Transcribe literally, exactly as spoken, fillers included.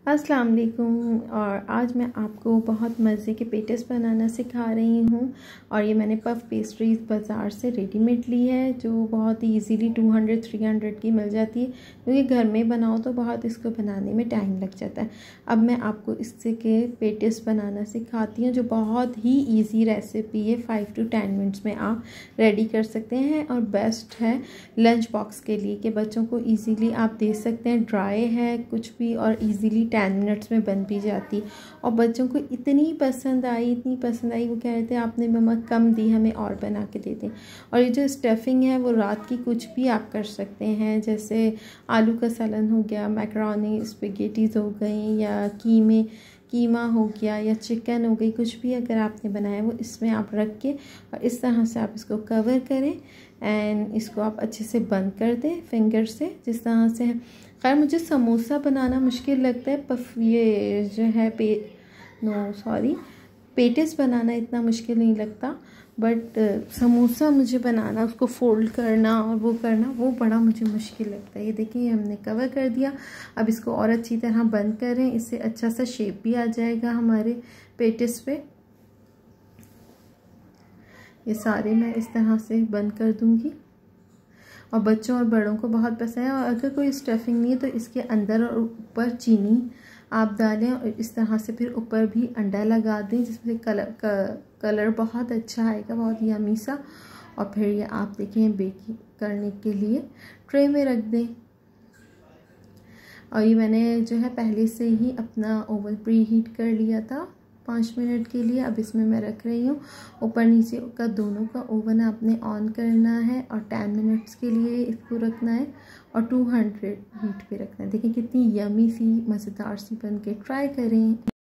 अस्सलाम वालेकुम। और आज मैं आपको बहुत मज़े के पेटिस बनाना सिखा रही हूँ। और ये मैंने पफ पेस्ट्रीज़ बाज़ार से रेडीमेड ली है, जो बहुत ही easily two hundred three hundred की मिल जाती है, क्योंकि घर में बनाओ तो बहुत इसको बनाने में टाइम लग जाता है। अब मैं आपको इससे के पेटिस बनाना सिखाती हूँ, जो बहुत ही ईजी रेसिपी है। फाइव टू टेन मिनट्स में आप रेडी कर सकते हैं और बेस्ट है लंच बॉक्स के लिए कि बच्चों को ईजीली आप दे सकते हैं। ड्राई है कुछ भी और ईजीली टेन मिनट्स में बन भी जाती। और बच्चों को इतनी पसंद आई इतनी पसंद आई वो कह रहे थे आपने नमक कम दी, हमें और बना के दे दें। और ये जो स्टफिंग है वो रात की कुछ भी आप कर सकते हैं, जैसे आलू का सालन हो गया, मैकरोनी स्पेगेटीज़ हो गई, या कीमे कीमा हो गया, या चिकन हो गई, कुछ भी अगर आपने बनाया वो इसमें आप रख के और इस तरह से आप इसको कवर करें एंड इसको आप अच्छे से बंद कर दें फिंगर से, जिस तरह से। खैर मुझे समोसा बनाना मुश्किल लगता है, पफ ये जो है पे नो सॉरी पेटिस बनाना इतना मुश्किल नहीं लगता, बट समोसा मुझे बनाना, उसको फोल्ड करना और वो करना वो बड़ा मुझे मुश्किल लगता है। ये देखिए हमने कवर कर दिया। अब इसको और अच्छी तरह बंद करें, इससे अच्छा सा शेप भी आ जाएगा हमारे पेटिस पे। ये सारे मैं इस तरह से बंद कर दूंगी। और बच्चों और बड़ों को बहुत पसंद है। और अगर कोई स्टफिंग नहीं है तो इसके अंदर और ऊपर चीनी आप डालें और इस तरह से फिर ऊपर भी अंडा लगा दें, जिसमें कलर कलर बहुत अच्छा आएगा, बहुत यमी सा। और फिर ये आप देखें बेकिंग करने के लिए ट्रे में रख दें। और ये मैंने जो है पहले से ही अपना ओवन प्री हीट कर लिया था पाँच मिनट के लिए। अब इसमें मैं रख रही हूँ। ऊपर नीचे का दोनों का ओवन आपने ऑन करना है और टेन मिनट्स के लिए इसको रखना है और टू हंड्रेड हीट पे रखना है। देखिए कितनी यमी सी मज़ेदार सी बन के ट्राई करें।